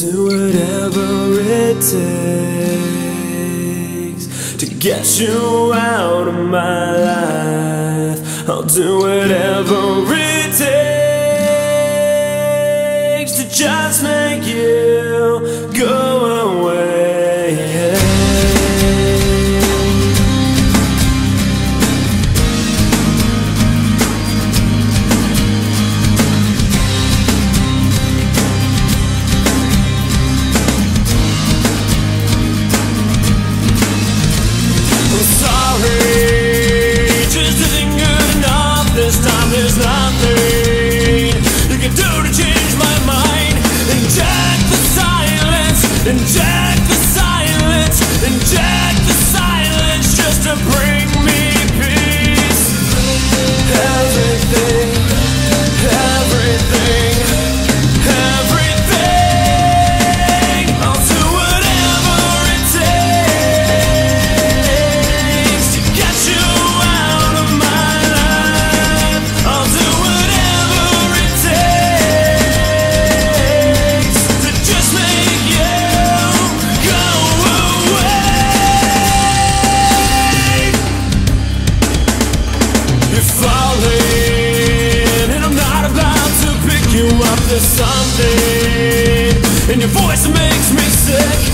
do whatever it takes to get you out of my life. I'll do whatever it takes to just make you go away. This time there's nothing you can do to change my mind. Inject the silence, inject the silence, inject the silence just to bring me peace. Everything, everything, everything. I'll do whatever it takes to get you out of my life. I'll do whatever it takes to just make you go away. You're falling, and I'm not about to pick you up. There's something in your voice that makes me sick.